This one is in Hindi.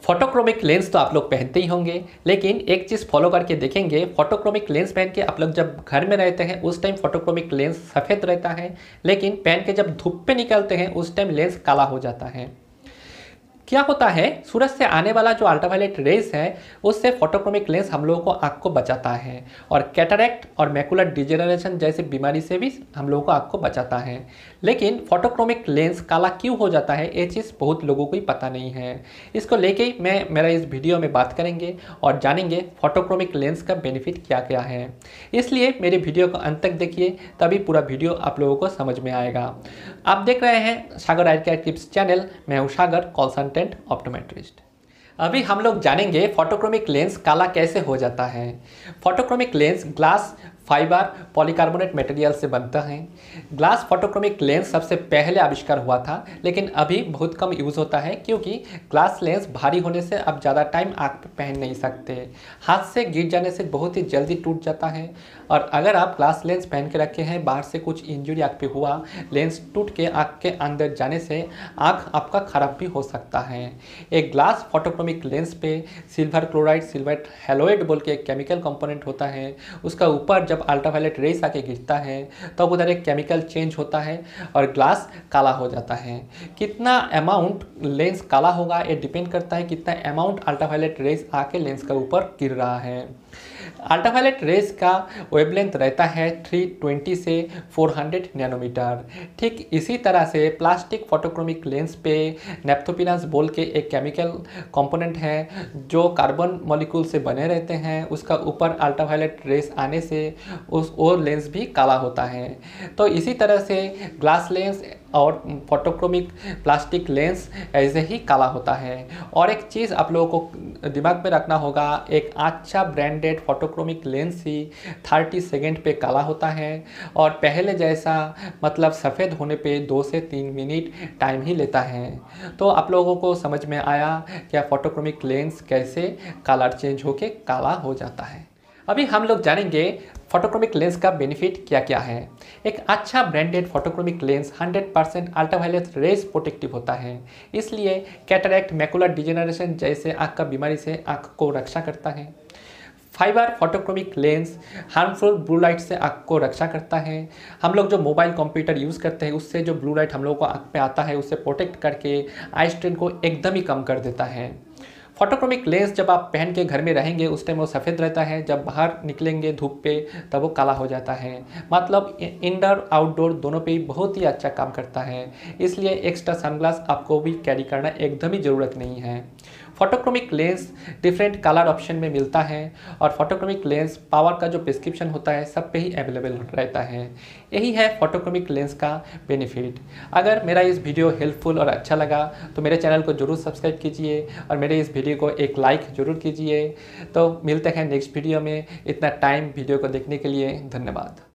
फोटोक्रोमिक लेंस तो आप लोग पहनते ही होंगे, लेकिन एक चीज़ फॉलो करके देखेंगे। फोटोक्रोमिक लेंस पहन के आप लोग जब घर में रहते हैं उस टाइम फोटोक्रोमिक लेंस सफ़ेद रहता है, लेकिन पहन के जब धूप पे निकलते हैं उस टाइम लेंस काला हो जाता है। क्या होता है, सूरज से आने वाला जो अल्ट्रावायलेट रेस है उससे फोटोक्रोमिक लेंस हम लोगों को आँख को बचाता है और कैटरैक्ट और मैकुलर डिजेनरेशन जैसे बीमारी से भी हम लोगों को आँख को बचाता है। लेकिन फोटोक्रोमिक लेंस काला क्यों हो जाता है ये चीज़ बहुत लोगों को ही पता नहीं है। इसको लेके मेरा इस वीडियो में बात करेंगे और जानेंगे फोटोक्रोमिक लेंस का बेनिफिट क्या क्या है। इसलिए मेरे वीडियो को अंत तक देखिए, तभी पूरा वीडियो आप लोगों को समझ में आएगा। आप देख रहे हैं Sagar eye care tips channel. मैं हूँ सागर, कॉन्सल्टेंट ऑप्टोमेट्रिस्ट। अभी हम लोग जानेंगे फोटोक्रोमिक लेंस काला कैसे हो जाता है। Photochromic lens glass, fibre, polycarbonate material से बनता है। ग्लास फोटोक्रोमिक लेंस सबसे पहले आविष्कार हुआ था, लेकिन अभी बहुत कम यूज़ होता है क्योंकि ग्लास लेंस भारी होने से आप ज़्यादा टाइम आँख पे पहन नहीं सकते। हाथ से गिर जाने से बहुत ही जल्दी टूट जाता है और अगर आप ग्लास लेंस पहन के रखे हैं, बाहर से कुछ इंजरी आँख पे हुआ, लेंस टूट के आँख के अंदर जाने से आँख आपका ख़राब भी हो सकता है। एक ग्लास फोटोक्रोमिक लेंस पे सिल्वर क्लोराइड, सिल्वर हैलोइड बोल के एक केमिकल कंपोनेंट होता है। उसका ऊपर जब अल्ट्रावायलेट रेस आके गिरता है तब उधर एक केमिकल चेंज होता है और ग्लास काला हो जाता है। कितना अमाउंट लेंस काला होगा ये डिपेंड करता है कितना अमाउंट अल्ट्रावायलेट रेस आके लेंस का ऊपर गिर रहा है। अल्ट्रावायलेट रेस का वेवलेंथ रहता है 320 से 400 नैनोमीटर। ठीक इसी तरह से प्लास्टिक फोटोक्रोमिक लेंस पे नेप्थोपिनास बोल के एक केमिकल कंपोनेंट है जो कार्बन मॉलिक्यूल से बने रहते हैं। उसका ऊपर अल्ट्रावायलेट रेस आने से वो लेंस भी काला होता है। तो इसी तरह से ग्लास लेंस और फोटोक्रोमिक प्लास्टिक लेंस ऐसे ही काला होता है। और एक चीज़ आप लोगों को दिमाग में रखना होगा, एक अच्छा ब्रांडेड फोटोक्रोमिक लेंस ही 30 सेकेंड पे काला होता है और पहले जैसा मतलब सफ़ेद होने पे 2 से 3 मिनट टाइम ही लेता है। तो आप लोगों को समझ में आया क्या फोटोक्रोमिक लेंस कैसे कलर चेंज होके काला हो जाता है। अभी हम लोग जानेंगे फोटोक्रोमिक लेंस का बेनिफिट क्या क्या है। एक अच्छा branded photochromic lens 100% ultraviolet rays protective होता है, इसलिए कैटरैक्ट, मैकुलर डिजेनरेशन जैसे आँख का बीमारी से आँख को रक्षा करता है। Fibre photochromic lens harmful blue light से आँख को रक्षा करता है। हम लोग जो मोबाइल कंप्यूटर यूज़ करते हैं उससे जो ब्लू लाइट हम लोग को आँख पे आता है उससे प्रोटेक्ट करके आई स्ट्रेन को एकदम ही कम कर देता है। फोटोक्रोमिक लेंस जब आप पहन के घर में रहेंगे उस टाइम वो सफ़ेद रहता है, जब बाहर निकलेंगे धूप पे तब वो काला हो जाता है। मतलब इंडोर आउटडोर दोनों पे ही बहुत ही अच्छा काम करता है, इसलिए एक्स्ट्रा सनग्लास आपको भी कैरी करना एकदम ही ज़रूरत नहीं है। Photochromic lens different colour option में मिलता है और फोटोक्रोमिक लेंस पावर का जो प्रिस्क्रिप्शन होता है सब पे ही अवेलेबल रहता है। यही है फोटोक्रोमिक लेंस का बेनिफिट। अगर मेरा इस वीडियो हेल्पफुल और अच्छा लगा तो मेरे चैनल को ज़रूर सब्सक्राइब कीजिए और मेरे इस वीडियो को एक लाइक ज़रूर कीजिए। तो मिलते हैं नेक्स्ट वीडियो में। इतना टाइम वीडियो को देखने के लिए धन्यवाद।